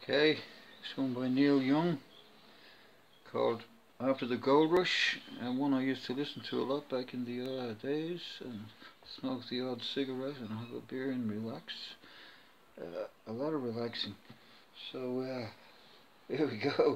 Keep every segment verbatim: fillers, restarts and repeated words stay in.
Okay, this one by Neil Young called After the Gold Rush, and one I used to listen to a lot back in the uh, days and smoke the odd cigarette and have a beer and relax. Uh, a lot of relaxing. So uh, here we go.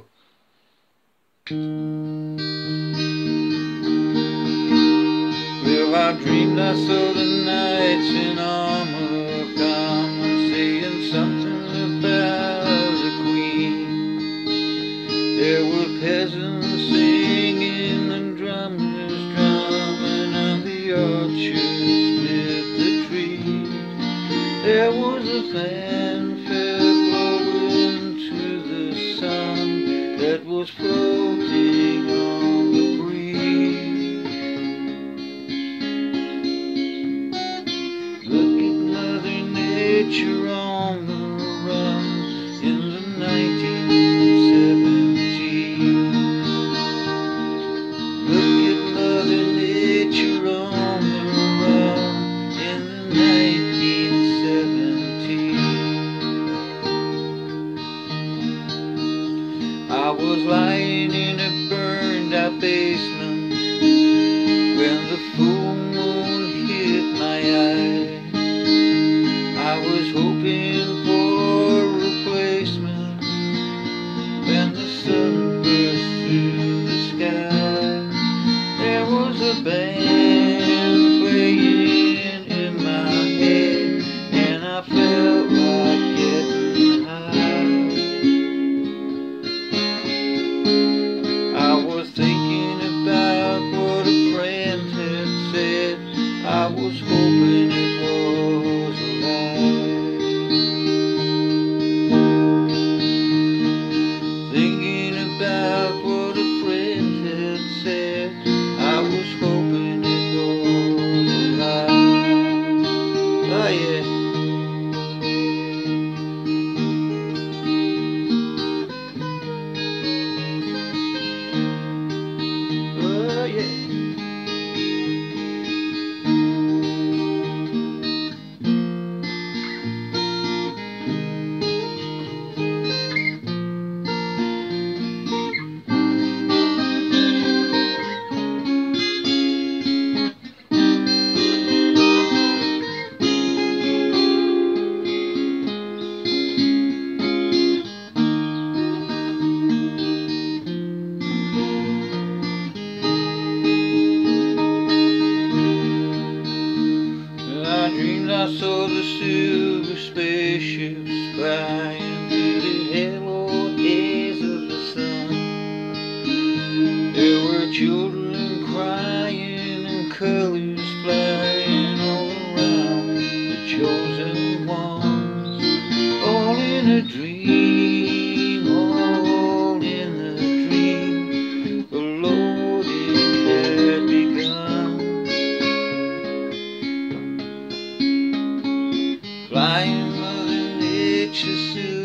Well, I dreamed I saw the knights in armor come and saying something about the queen. There were peasants singing and drummers drumming, and the archers split the trees. There was a fanfare blowing to the sun that was floating on the breeze. Look at Mother Nature on the run in the nineteen seventies. Look at Mother Nature on the run in the nineteen seventies. I was lying in a burned out basement when the full moon hit my eye. I was hoping for a replacement when the sun burst through the sky. There was a band playing in my head, and I felt like getting high. I was thinking about what a friend had said. I was hoping it was a lie. Thinking about what a friend had said, I was hoping it was a lie. Oh yeah. Oh yeah. I dreamed I saw the silver spaceships flying through the halo haze of the sun. There were children crying and colors flying all around the chosen ones. All in a dream, all in a dream, the loading had begun. Flying Mother Nature's